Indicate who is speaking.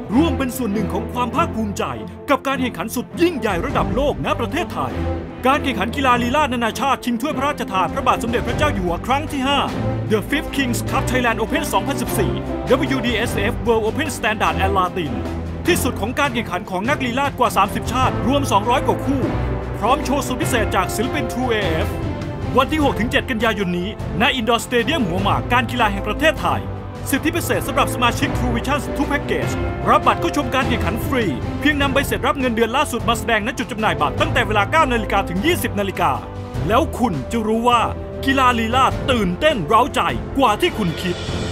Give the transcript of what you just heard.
Speaker 1: ร่วมเป็นส่วนหนึ่งของความภาคภูมิใจกับการแข่งขันสุดยิ่งใหญ่ระดับโลกณประเทศไทยการแข่งขันกีฬาลีลานานาชาติชิงถ้วยพระราชทานพระบาทสมเด็จพระเจ้าอยู่หัวครั้งที่ 5 The Fifth Kings Cup Thailand Open 2014 WDSF World Open Standard and Latin ที่สุดของการแข่งขันของนักลีลาศกว่า 30 ชาติรวม 200 กว่าคู่พร้อมโชว์สุดพิเศษจากศิลปิน True AF วันที่ 6-7 กันยายนนี้ณอินดอร์สเตเดียมหัวหมากการกีฬาแห่งประเทศไทยสิทธิพิเศษสำหรับสมาชิก True Vision ทุกแพ็กเกจรับบัตรเข้าชมการแข่งขันฟรีเพียงนำใบเสร็จรับเงินเดือนล่าสุดมาแสดงณจุดจำหน่ายบัตรตั้งแต่เวลา 9 นาฬิกาถึง 20 นาฬิกาแล้วคุณจะรู้ว่ากีฬาลีลาศตื่นเต้นเร้าใจกว่าที่คุณคิด